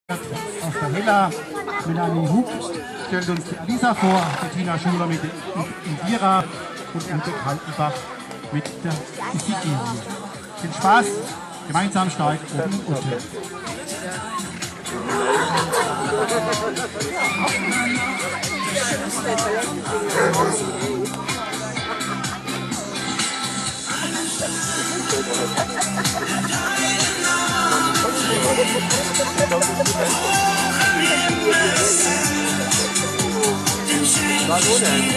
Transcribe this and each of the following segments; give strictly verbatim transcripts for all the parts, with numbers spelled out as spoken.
Aus der Hella, Melanie Hug stellt uns die Alisa vor, Bettina Schuler mit der Indira und Ute Kaltenbach mit der Isigini. Viel Spaß, gemeinsam stark oben und unten. War so denn?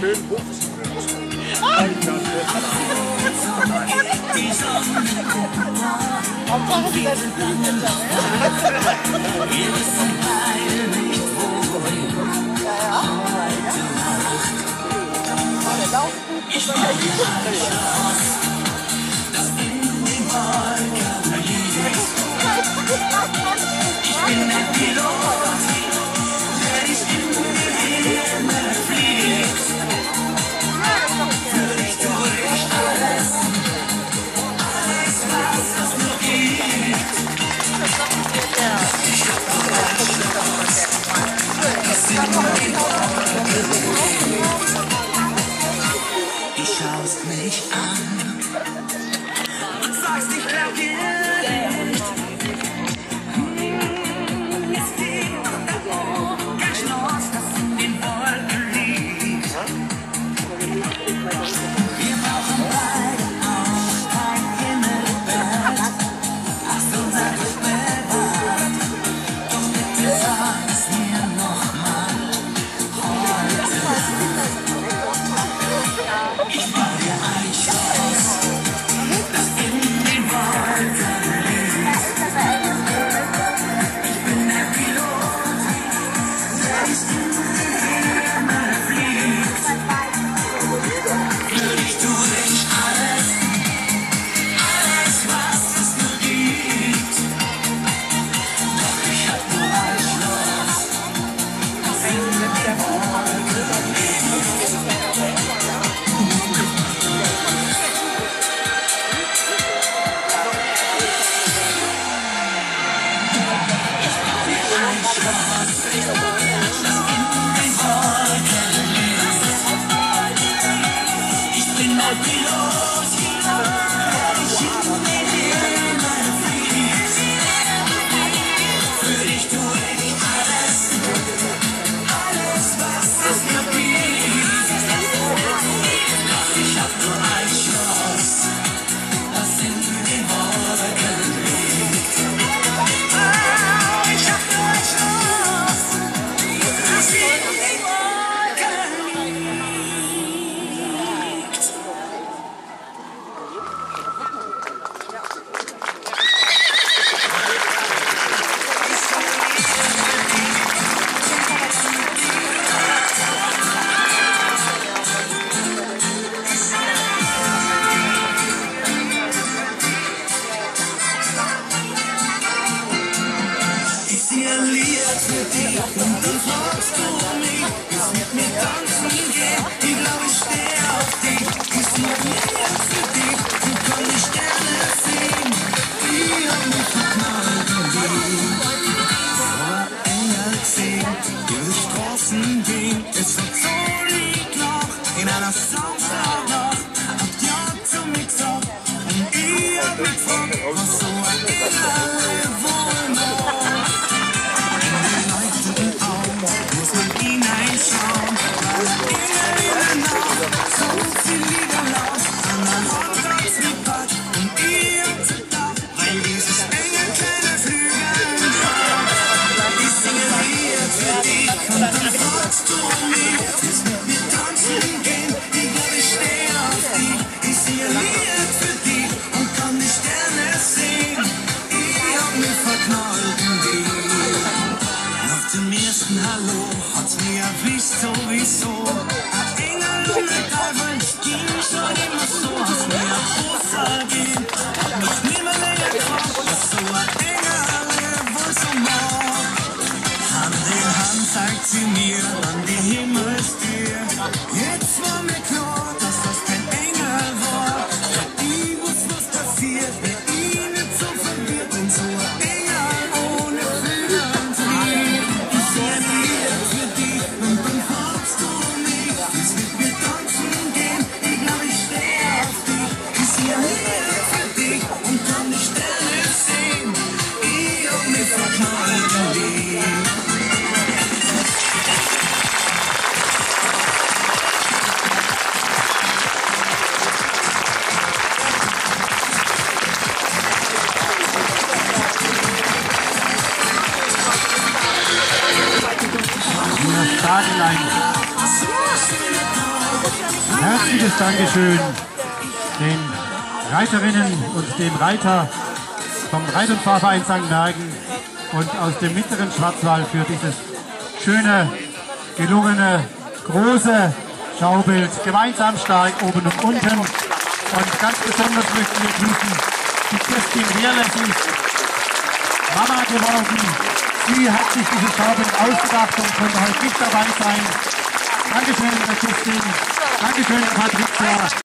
schön Puff. Hauptsache sie lässt sich hinter, Wir wissen beide nicht, wohin. ja, ja. Ich mache alles aus, das in den Wolken liegt. Ich bin der Pilot, der dich in den Himmel fliegt. Für dich tue ich alles, alles was es nur gibt. Ich hab nur alles Chance, das in den Wolken liegt. Du schaust mich an und sagst, ich glaub dir nicht. Hm, es geht doch darum, kein Schloss, das in den Wolken liegt. Wir brauchen beide auch kein Himmelbett, hast unser Glück bewahrt. Doch bitte sag es mir nochmal heute. Ich baue dir ein Schloss, das in den Wolken liegt. Ich bin der Pilot, der dich in den Himmel fliegt. Für dich tue ich alles, alles was es nur gibt. Doch ich hab nur ein Schloss, das in den Wolken liegt. Ich bin der Pilot, der dich in den Himmel fliegt. Für dich tue ich alles, alles was es nur gibt. Doch ich hab nur ein Schloss, das in den Wolken liegt. Oh, ich hab nur ein Schloss, das in den Wolken liegt. Ich singe ein Lied für dich und dann fragst du mich, willst mit mir tanzen gehen? Ich glaube, ich stehe auf dich. Ich singe ein Lied für dich und kann die Sterne sehen. Ich hab mich verknallt in dich. Vor Engel gesehen, die durch Straßen gehen. Es wird so lieblich in einer Samstagnacht. Hat ja zu mir gesagt und ich hab mich gefragt, was so ein Engel wohl macht. Muss man hineinschauen, weil Engel in der Nacht so viel Lieder laut an mein Herz gepaart und ich hab gedacht, weil dieses Engel keine Flügel hat. Ich singe ein Lied für dich und dann fragst du mich, willst mit mir tanzen gehen? Ich glaub, ich stehe auf dich. Ich singe ein Lied für dich und kann die Sterne sehen. Ich hab mich verknallt in dich. Nach dem ersten Hallo hat's mir erwischt sowieso. Ein Engel und ein Teufel, ich ging schon immer so, hast mir ein Poster gegeben. Hat mich niemand länger gefragt, was so ein Engel wohl so mag. Hand in Hand zeigt sie mir an die Himmelstür. Jetzt war mir klar, dass das kein Engel war. Ich wusste, was passiert, wär ich nicht so verwirrt, wenn so ein Engel ohne Flügel fliegt. Ich seh ein Lied für dich und dann fragst du mich, willst mit mir tanzen gehen? Ich glaub, ich stehe auf dich. Ich seh ein Lied für dich und kann die Sterne sehen. Ich hab mich verknallt in dich. Tagelang herzliches Dankeschön den Reiterinnen und dem Reiter vom Reit- und Fahrverein Sankt Märgen und aus dem mittleren Schwarzwald für dieses schöne, gelungene, große Schaubild. Gemeinsam stark oben und unten. Und ganz besonders möchten wir grüßen die Kirstin Wehrle. Sie ist Mama geworden. Sie hat sich dieses Schaubild ausgedacht und konnte heute nicht dabei sein. Dankeschön, Herr Kirstin. Dankeschön, Patricia.